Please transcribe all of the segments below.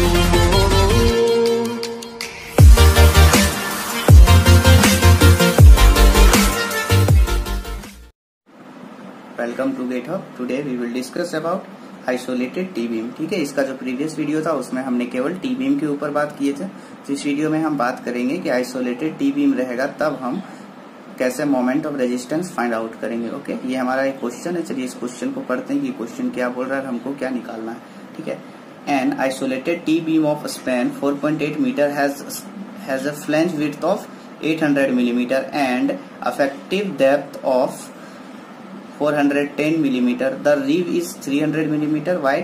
Welcome to GetHub. Today we will discuss about isolated T beam. ठीक है, इसका जो प्रीवियस वीडियो था उसमें हमने केवल टी बीम के ऊपर बात किए थे। तो इस वीडियो में हम बात करेंगे कि आइसोलेटेड टी बीम रहेगा तब हम कैसे moment of resistance find out करेंगे। ओके, ये हमारा एक क्वेश्चन है। चलिए इस क्वेश्चन को पढ़ते हैं कि क्वेश्चन क्या बोल रहा है, हमको क्या निकालना है। ठीक है, an isolated T beam of span 4.8 metre has a flange width of 800 millimetre and effective depth of 410 millimeter. The reeve is 300 millimeter wide.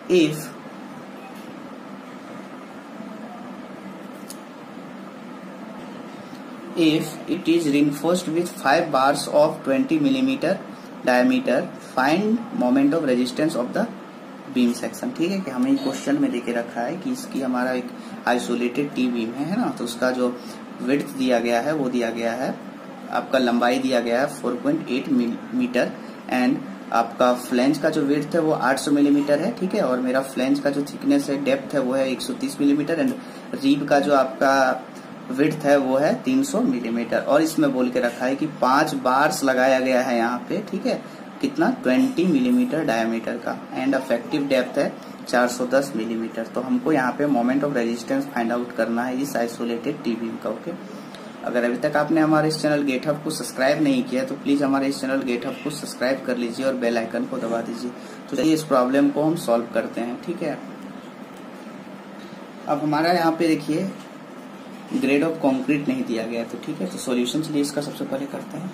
If it is reinforced with 5 bars of 20 millimeter diameter, find moment of resistance of the beam section. ठीक है कि हमें question में देके रखा है कि इसकी हमारा एक आइसोलेटेड टी बीम है ना, तो उसका जो विड्थ दिया गया है वो दिया गया है, आपका लंबाई दिया गया है 4.8 मीटर एंड आपका फ्लैंज का जो विड्थ है वो 800 मिलीमीटर है। ठीक है, और मेरा फ्लैंज का जो थिकनेस है, डेप्थ है वो है 130 मिलीमीटर एंड रीब का जो आपका विड्थ है वो है 300 मिलीमीटर। और इसमें बोल के रखा है कि 5 बार्स लगाया गया है यहाँ पे। ठीक है, कितना 20 मिलीमीटर डायमीटर का एंड अफेक्टिव डेप्थ है 410 मिलीमीटर। तो हमको यहाँ पे moment of resistance find out करना है इस आइसोलेटेड टी बीम का। ओके, अगर अभी तक आपने हमारे इस चैनल गेटहब को सब्सक्राइब नहीं किया तो प्लीज हमारे इस चैनल गेटहब को सब्सक्राइब कर लीजिए और बेल आइकन को दबा दीजिए। तो चलिए इस प्रॉब्लम को हम सॉल्व करते हैं। ठीक है, अब हमारा यहाँ पे देखिए ग्रेड ऑफ कंक्रीट नहीं दिया गया, तो ठीक है, तो सॉल्यूशन चलिए इसका सबसे पहले करते हैं।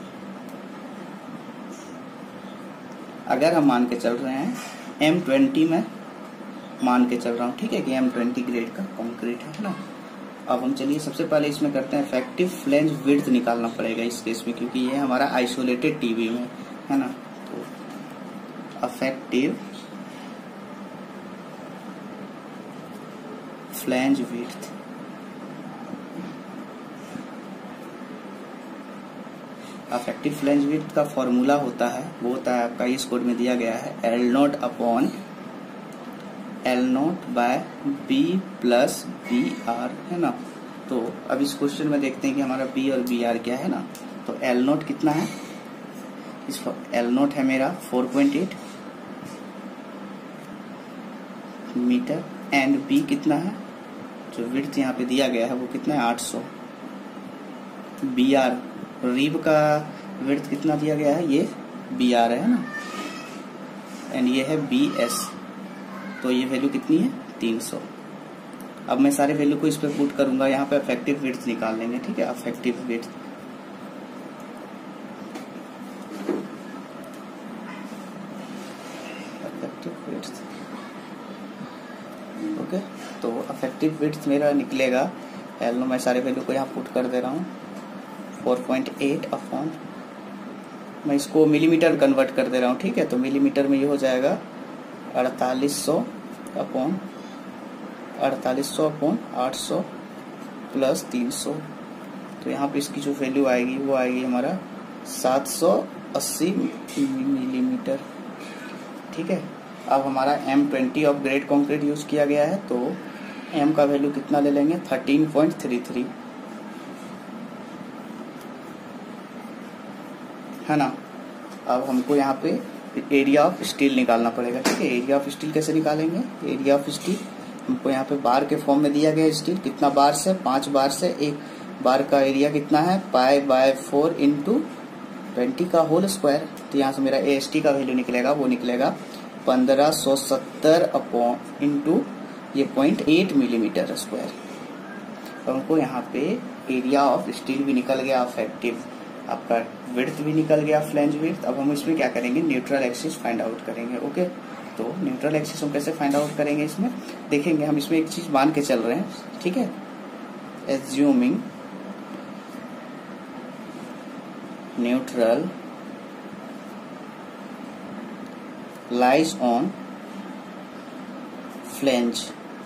अगर हम मान के चल रहे हैं M20 में मान के चल रहा हूँ, ठीक है, कि M20 ग्रेड का कंक्रीट है ना। अब हम चलिए सबसे पहले इसमें करते हैं इफेक्टिव फ्लैंज विड्थ निकालना पड़ेगा इस केस में, क्योंकि ये हमारा आइसोलेटेड टी बीम है ना। तो effective flange width, effective flange width का फॉर्मूला होता है, वो होता है आपका इस कोड में दिया गया है L0 upon L0 by B plus BR है ना। तो अब इस क्वेश्चन में देखते हैं कि हमारा B और BR क्या है ना। तो L0 कितना है, इस L0 है मेरा 4.8 मीटर एंड B कितना है, जो विड्थ यहाँ पे दिया गया है वो कितना है 800। BR रीब का विड्थ कितना दिया गया है, ये BR है ना, एंड ये है BS, तो ये वैल्यू कितनी है 300। अब मैं सारे वैल्यू को इस पे पुट करूंगा, यहाँ पे इफेक्टिव विड्थ निकाल लेंगे। ठीक है, इफेक्टिव विड्थ ओके, तो इफेक्टिव विड्थ मेरा निकलेगा L0, मैं सारे वैल्यू को यहाँ पुट कर दे रहा हूँ 4.8 अपॉन, मैं इसको मिलीमीटर कन्वर्ट कर दे रहा हूँ। ठीक है, तो मिलीमीटर में ये हो जाएगा 4800 अपॉन 800 प्लस 300। तो यहाँ पे इसकी जो वैल्यू आएगी वो आएगी हमारा 780 मिलीमीटर। ठीक है, अब हमारा M20 of grade concrete use किया गया है, तो M का वैल्यू कितना ले लेंगे 13.33 है ना। अब हमको यहाँ पे एरिया ऑफ स्टील निकालना पड़ेगा। ठीक है, एरिया ऑफ स्टील कैसे निकालेंगे, एरिया ऑफ स्टील हमको यहाँ पे बार के फॉर्म में दिया गया है। स्टील कितना बार से, 5 बार से, एक बार का एरिया कितना है π/4 इंटू 20 का होल स्क्वायर। तो यहाँ से मेरा AST का वैल्यू निकलेगा, वो निकलेगा 1570 अपॉन इंटू ये 0.8 मिलीमीटर स्क्वायर। तो हमको यहाँ पे एरिया ऑफ स्टील भी निकल गया, इफेक्टिव आपका विड्थ भी निकल गया, फ्लैंज विड्थ। अब हम इसमें क्या करेंगे, न्यूट्रल एक्सिस फाइंड आउट करेंगे। ओके, तो न्यूट्रल एक्सिस हम कैसे फाइंड आउट करेंगे, इसमें देखेंगे। हम इसमें एक चीज मान के चल रहे हैं, ठीक है, assuming neutral lies on flange.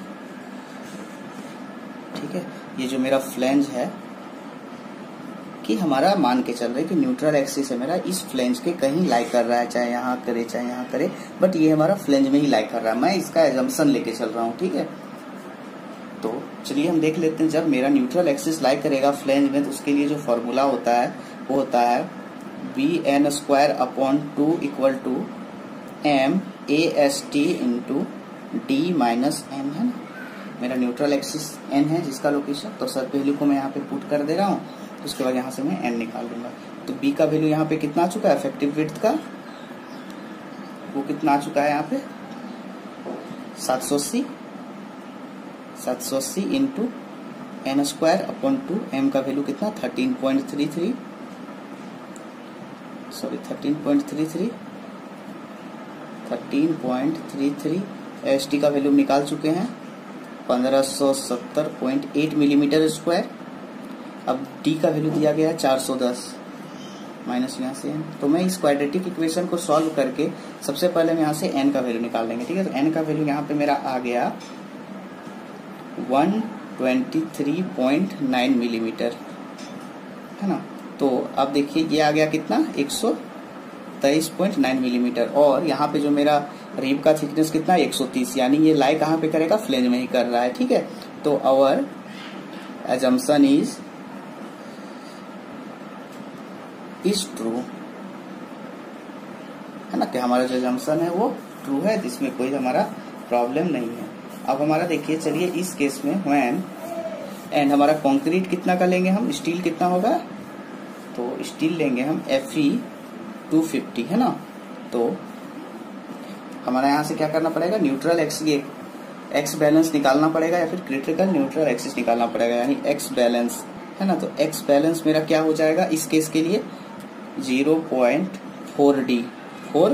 ठीक है, ये जो मेरा फ्लैंज है कि हमारा मान के चल रहे कि न्यूट्रल एक्सिस है मेरा इस फ्लैंज के कहीं लाई कर रहा है, चाहे यहाँ करे चाहे यहाँ करे, बट ये हमारा फ्लैंज में ही लाई कर रहा है। मैं इसका एजम्पशन लेके चल रहा हूँ। ठीक है, तो चलिए हम देख लेते हैं, जब मेरा न्यूट्रल एक्सिस लाई करेगा फ्लेंज में तो उसके लिए जो फॉर्मूला होता है वो होता है Vn² / 2 equal to MAST into D minus M, है ना। मेरा न्यूट्रल एक्सिस N है जिसका लोकेशन, तो सब वैल्यू को मैं यहाँ पे पुट कर दे रहा हूँ, उसके बाद यहाँ से मैं N निकाल लूंगा। तो B का वैल्यू यहाँ पे कितना आ चुका है, इफेक्टिव विड्थ का वो कितना आ चुका है यहाँ पे 780 इंटू N² / 2, M का वैल्यू कितना 13.33 ST का वैल्यू निकाल चुके हैं 1570.8 मिलीमीटर स्क्वायर। अब D का वैल्यू दिया गया है 410 माइनस यहाँ से n। तो मैं इस क्वाड्रेटिक इक्वेशन को सॉल्व करके सबसे पहले मैं यहाँ से n का वैल्यू निकाल लेंगे, ठीक है। तो n का वैल्यू यहाँ पे मेरा आ गया 123.9 मिलीमीटर, है ना। तो अब देखिए ये आ गया कितना 123.9 मिलीमीटर, और यहाँ पे जो मेरा रिब का थिकनेस कितना 130, यानी ये लाई कहाँ पे करेगा, फ्लेंज में ही कर रहा है, ठीक है। तो आवर एजम्पशन इज ट्रू, है ना, कि हमारा जो एजम्पशन है वो ट्रू है, जिसमें कोई हमारा प्रॉब्लम नहीं है। अब हमारा देखिए चलिए इस केस में व्हेन एंड हमारा कंक्रीट कितना का लेंगे हम, स्टील कितना होगा, तो स्टील लेंगे हम Fe 250, है ना। तो हमारा यहाँ से क्या करना पड़ेगा, न्यूट्रल एक्स बैलेंस निकालना पड़ेगा या फिर क्रिटिकल न्यूट्रल एक्सिस निकालना पड़ेगा, यानी एक्स बैलेंस, है ना। तो एक्स बैलेंस मेरा क्या हो जाएगा इस केस के लिए 0.4D for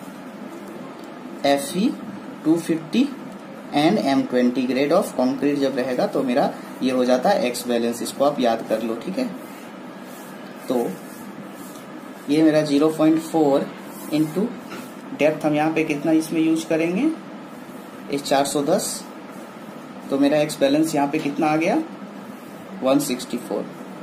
Fe 250 and M20 grade of concrete जब रहेगा तो मेरा ये हो जाता है एक्स बैलेंस, इसको आप याद कर लो, ठीक है। तो ये मेरा 0.4 इंटू डेप्थ हम यहाँ पे कितना इसमें यूज करेंगे इस 410, तो मेरा एक्स बैलेंस यहाँ पे कितना आ गया 164,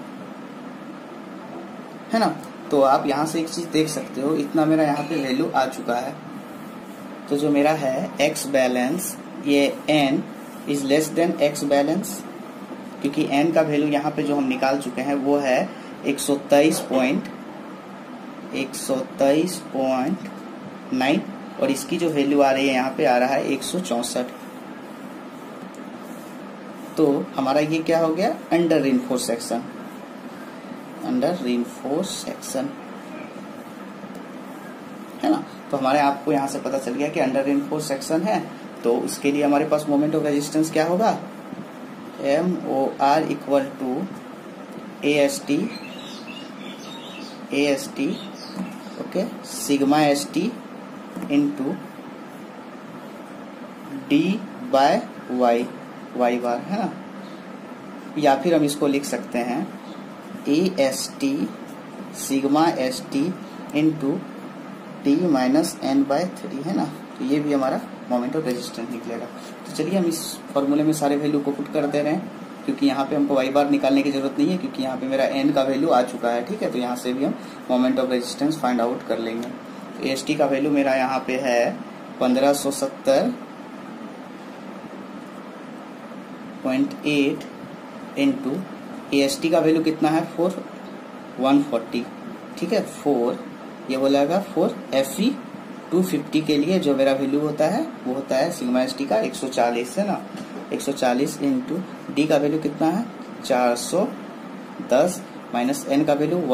है ना। तो आप यहाँ से एक चीज देख सकते हो, इतना मेरा यहाँ पे वैल्यू आ चुका है। तो जो मेरा है एक्स बैलेंस ये n is less than x balance, क्योंकि n का वैल्यू यहाँ पे जो हम निकाल चुके हैं वो है 123.9 और इसकी जो वैल्यू आ रही है यहाँ पे आ रहा है 164। तो हमारा ये क्या हो गया, अंडर रीइंफोर्स सेक्शन, है ना। तो हमारे आपको यहाँ से पता चल गया कि अंडर रीइंफोर्स सेक्शन है, तो उसके लिए हमारे पास मोमेंट ऑफ रेजिस्टेंस क्या होगा, MOR equal to AST okay sigma ST into D by Y bar, है ना। या फिर हम इसको लिख सकते हैं AST sigma ST into D minus N/3, है ना। तो ये भी हमारा मोमेंट ऑफ रेजिस्टेंस निकलेगा। तो चलिए हम इस फॉर्मूले में सारे वैल्यू को पुट कर दे रहे हैं, क्योंकि यहाँ पे हमको Y बार निकालने की जरूरत नहीं है, क्योंकि यहाँ पे मेरा N का वैल्यू आ चुका है, ठीक है। तो यहाँ से भी हम moment of resistance find out कर लेंगे। तो AST का वैल्यू मेरा यहाँ पे है 1570.8 इंटू AST का वैल्यू कितना है 140, ठीक है। 4 ये बोलेगा 4 Fe 250 के लिए जो मेरा वैल्यू होता है वो होता है सिग्मा ST का 140, है ना। 140 इंटू D का वैल्यू कितना है 410 माइनस N का वैल्यू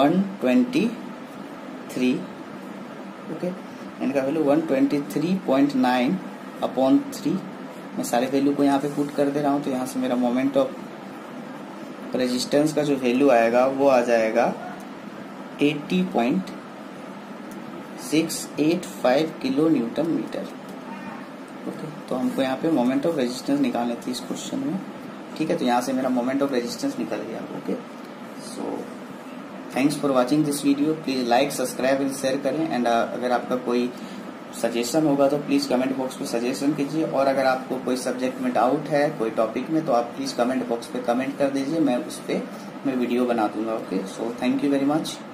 123, ओके। N का वैल्यू 123.9 अपॉन 3। मैं सारे वैल्यू को यहाँ पे पुट कर दे रहा हूँ, तो यहाँ से मेरा मोमेंट ऑफ रेजिस्टेंस का जो वैल्यू आएगा वो आ जाएगा 80.685 किलो न्यूटन मीटर, ओके। तो हमको यहाँ पे मोमेंट ऑफ रेजिस्टेंस निकालनी थी इस क्वेश्चन में, ठीक है। तो यहाँ से मेरा मोमेंट ऑफ रेजिस्टेंस निकल गया, okay. So thanks for watching this video. Please like subscribe and share करें, एंड अगर आपका कोई सजेशन होगा तो प्लीज कमेंट बॉक्स में सजेशन कीजिए, और अगर आपको कोई सब्जेक्ट में डाउट है कोई टॉपिक में तो आप प्लीज कमेंट बॉक्स पे कमेंट कर दीजिए, मैं उस पर मैं वीडियो बना दूंगा, okay. So thank you very much.